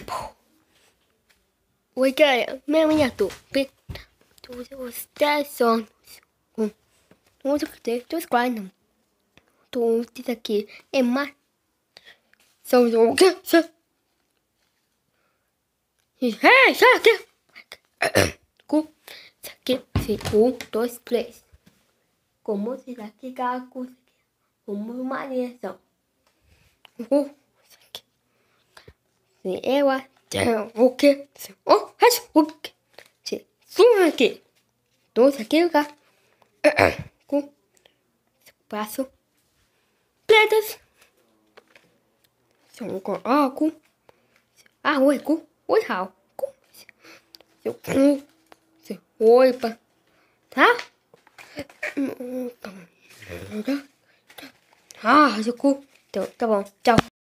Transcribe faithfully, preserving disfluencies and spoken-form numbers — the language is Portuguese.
Oi, galera, minha minha tu, tu os dez sons, um, um, dois, dois, quatro, tu isso aqui é mais, são o que, é, isso aqui, com, isso aqui, um, dois, três, como se daqui gago, como uma lição, um, isso aqui, se eu o que, oh, o que, se suma aqui, dois aqui, cá, com, passo, pretas, são com, ó, com, ah, oi, com, oi, hào, com, seu, com, seu, oi, pa, tá? Ah, seu cu, então, tá bom, tchau.